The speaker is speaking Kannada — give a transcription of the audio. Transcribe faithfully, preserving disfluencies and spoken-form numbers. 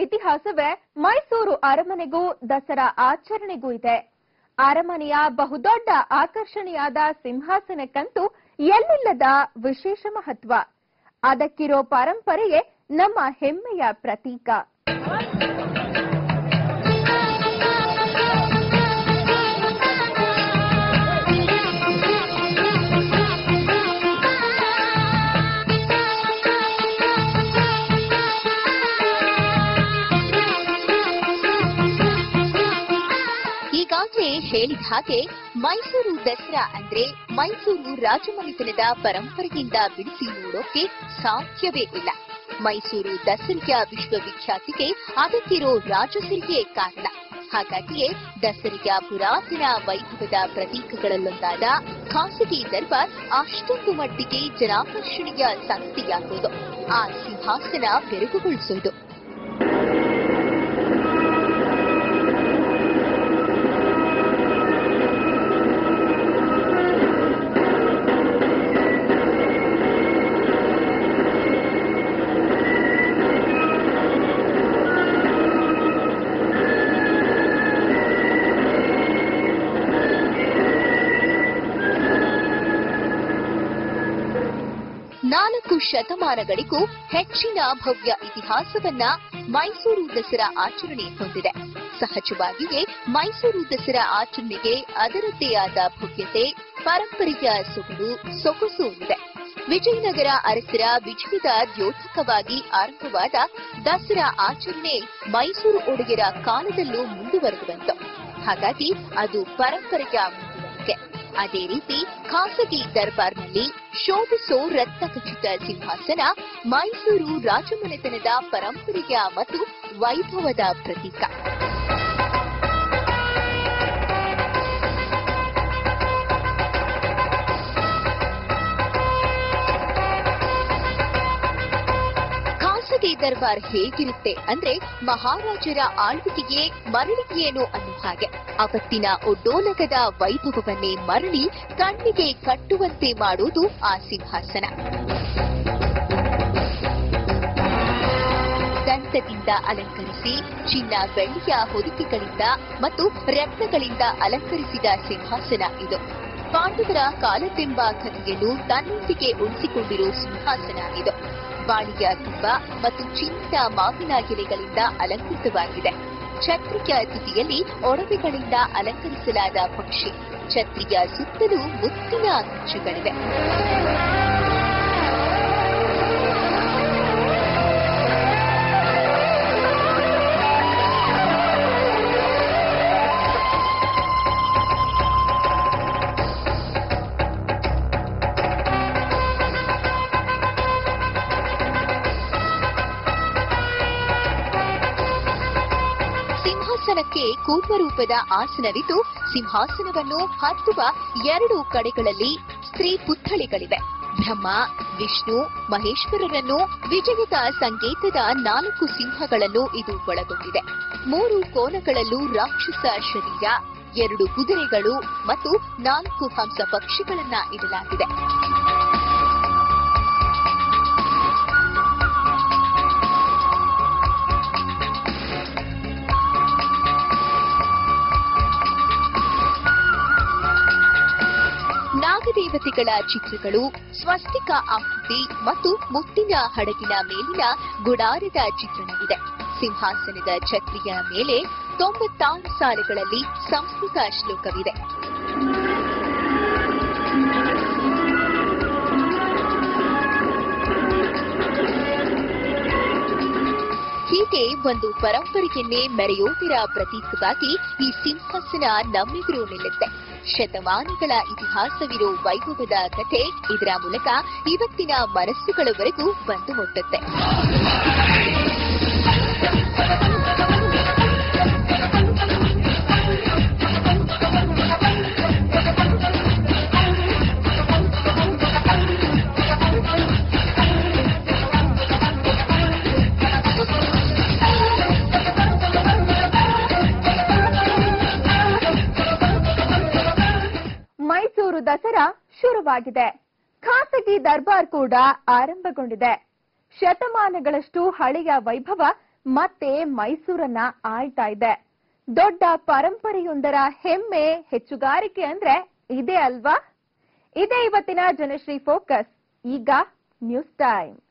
ಇತಿಹಾಸವೇ ಮೈಸೂರು ಅರಮನೆಗೂ ದಸರಾ ಆಚರಣೆಗೂ ಇದೆ. ಅರಮನೆಯ ಬಹುದೊಡ್ಡ ಆಕರ್ಷಣೆಯಾದ ಸಿಂಹಾಸನಕ್ಕಂತೂ ಎಲ್ಲಿಲ್ಲದ ವಿಶೇಷ ಮಹತ್ವ. ಅದಕ್ಕಿರೋ ಪರಂಪರೆಯೇ ನಮ್ಮ ಹೆಮ್ಮೆಯ ಪ್ರತೀಕ. ಈಗಾಗಲೇ ಹೇಳಿದ ಹಾಗೆ ಮೈಸೂರು ದಸರಾ ಅಂದ್ರೆ ಮೈಸೂರು ರಾಜಮನೆತನದ ಪರಂಪರೆಯಿಂದ ಬಿಡಿಸಿ ನೋಡೋಕೆ ಸಾಧ್ಯವೇ ಇಲ್ಲ. ಮೈಸೂರು ದಸರೆಯ ವಿಶ್ವವಿಖ್ಯಾತಿಗೆ ಅದಕ್ಕಿರೋ ರಾಜಸಿರಿಯೇ ಕಾರಣ. ಹಾಗಾಗಿಯೇ ದಸರೆಯ ಪುರಾತನ ವೈಭವದ ಪ್ರತೀಕಗಳಲ್ಲೊಂದಾದ ಖಾಸಗಿ ದರ್ಬಾರ್ ಅಷ್ಟೊಂದು ಮಟ್ಟಿಗೆ ಜನಾಕರ್ಷಣೆಯ ಸಂಗತಿಯಾಗೋದು, ಆ ಸಿಂಹಾಸನ ಬೆರಗುಗೊಳಿಸೋದು. ನಾಲ್ಕು ಶತಮಾನಗಳಿಗೂ ಹೆಚ್ಚಿನ ಭವ್ಯ ಇತಿಹಾಸವನ್ನ ಮೈಸೂರು ದಸರಾ ಆಚರಣೆ ಹೊಂದಿದೆ. ಸಹಜವಾಗಿಯೇ ಮೈಸೂರು ದಸರಾ ಆಚರಣೆಗೆ ಅದರದ್ದೇ ಆದ ಭವ್ಯತೆ, ಪರಂಪರೆಯ ಸೊಗಡು, ಸೊಗಸು ಇದೆ. ವಿಜಯನಗರ ಅರಸರ ವಿಜಯದ ದ್ಯೋತಕವಾಗಿ ಆರಂಭವಾದ ದಸರಾ ಆಚರಣೆ ಮೈಸೂರು ಒಡೆಯರ ಕಾಲದಲ್ಲೂ ಮುಂದುವರೆದು ಬಂತು. ಹಾಗಾಗಿ ಅದು ಪರಂಪರೆಯ ಮುಂದುವರಿಕೆ. ಅದೇ ರೀತಿ ಖಾಸಗಿ ದರ್ಬಾರ್ನಲ್ಲಿ ಶೋಭಿಸೋ ರತ್ನಖಚಿತ ಸಿಂಹಾಸನ ಮೈಸೂರು ರಾಜಮನೆತನದ ಪರಂಪರೆಯ ಮತ್ತು ವೈಭವದ ಪ್ರತೀಕ. ಖಾಸಗಿ ದರ್ಬಾರ್ ಹೇಗಿರುತ್ತೆ ಅಂದ್ರೆ ಮಹಾರಾಜರ ಆಳ್ವಿಕೆಗೆ ಮರಳಿಗೆಯೇನು ಅನ್ನೋ ಹಾಗೆ. ಅವತ್ತಿನ ಒಡ್ಡೋಲಗದ ವೈಭವವನ್ನೇ ಮರಳಿ ಕಣ್ಣಿಗೆ ಕಟ್ಟುವಂತೆ ಮಾಡುವುದು ಆ ಸಿಂಹಾಸನ. ದಂತದಿಂದ ಅಲಂಕರಿಸಿ ಚಿನ್ನ ಬೆಳ್ಳಿಯ ಹೊದಿಕೆಗಳಿಂದ ಮತ್ತು ರತ್ನಗಳಿಂದ ಅಲಂಕರಿಸಿದ ಸಿಂಹಾಸನ ಇದು. ಪಾಂಡವರ ಕಾಲದೆಂಬ ಕಥೆಯನ್ನು ತನ್ನೊಂದಿಗೆ ಉಳಿಸಿಕೊಂಡಿರುವ ಸಿಂಹಾಸನ ಇದು. ಬಾಳಿಯ ತುಂಬ ಮತ್ತು ಚಿನ್ನದ ಮಾವಿನ ಎಲೆಗಳಿಂದ ಅಲಂಕೃತವಾಗಿದೆ. ಛತ್ರಿಯ ತುದಿಯಲ್ಲಿ ಒಡವೆಗಳಿಂದ ಅಲಂಕರಿಸಲಾದ ಪಕ್ಷಿ. ಛತ್ರಿಯ ಸುತ್ತಲೂ ಮುತ್ತಿನ ಅಂಚುಗಳಿವೆ. ಸಿಂಹಾಸನಕ್ಕೆ ಕೂರ್ಮರೂಪದ ಆಸನವಿದ್ದು ಸಿಂಹಾಸನವನ್ನು ಹತ್ತುವ ಎರಡು ಕಡೆಗಳಲ್ಲಿ ಸ್ತ್ರೀ ಪುತ್ಥಳಿಗಳಿವೆ. ಬ್ರಹ್ಮ, ವಿಷ್ಣು, ಮಹೇಶ್ವರರನ್ನು ವಿಜಯದ ಸಂಕೇತದ ನಾಲ್ಕು ಸಿಂಹಗಳನ್ನು ಇದು ಒಳಗೊಂಡಿದೆ. ಮೂರು ಕೋನಗಳಲ್ಲೂ ರಾಕ್ಷಸ ಶರೀರ, ಎರಡು ಕುದುರೆಗಳು ಮತ್ತು ನಾಲ್ಕು ಹಂಸ ಪಕ್ಷಿಗಳನ್ನ ಇಡಲಾಗಿದೆ. ನಾಗದೇವತೆಗಳ ಚಿತ್ರಗಳು, ಸ್ವಸ್ತಿಕ ಆಕೃತಿ ಮತ್ತು ಮುತ್ತಿನ ಹಡಗಿನ ಮೇಲಿನ ಗುಡಾರದ ಚಿತ್ರಣವಿದೆ. ಸಿಂಹಾಸನದ ಛತ್ರಿಯ ಮೇಲೆ ತೊಂಬತ್ತಾರು ಸಾಲುಗಳಲ್ಲಿ ಸಂಸ್ಕೃತ ಶ್ಲೋಕವಿದೆ. ಹೀಗೆ ಒಂದು ಪರಂಪರೆಯನ್ನೇ ಮೆರೆಯೋದರ ಪ್ರತೀಕವಾಗಿ ಈ ಸಿಂಹಾಸನ ನಮ್ಮೆದುರು ನಿಲ್ಲುತ್ತೆ. ಶತಮಾನಗಳ ಇತಿಹಾಸವಿರೋ ವೈಭವದ ಕಥೆ ಇದರ ಮೂಲಕ ಇವತ್ತಿನ ಮನಸ್ಸುಗಳವರೆಗೂ ಬಂದು ಮುಟ್ಟುತ್ತೆ. ಮೈಸೂರು ದಸರಾ ಶುರುವಾಗಿದೆ. ಖಾಸಗಿ ದರ್ಬಾರ್ ಕೂಡ ಆರಂಭಗೊಂಡಿದೆ. ಶತಮಾನಗಳಷ್ಟು ಹಳೆಯ ವೈಭವ ಮತ್ತೆ ಮೈಸೂರನ್ನ ಆಳ್ತಾ ಇದೆ. ದೊಡ್ಡ ಪರಂಪರೆಯೊಂದರ ಹೆಮ್ಮೆ ಹೆಚ್ಚುಗಾರಿಕೆ ಅಂದ್ರೆ ಇದೇ ಅಲ್ವಾ? ಇದೇ ಇವತ್ತಿನ ಜನಶ್ರೀ ಫೋಕಸ್. ಈಗ ನ್ಯೂಸ್ ಟೈಮ್.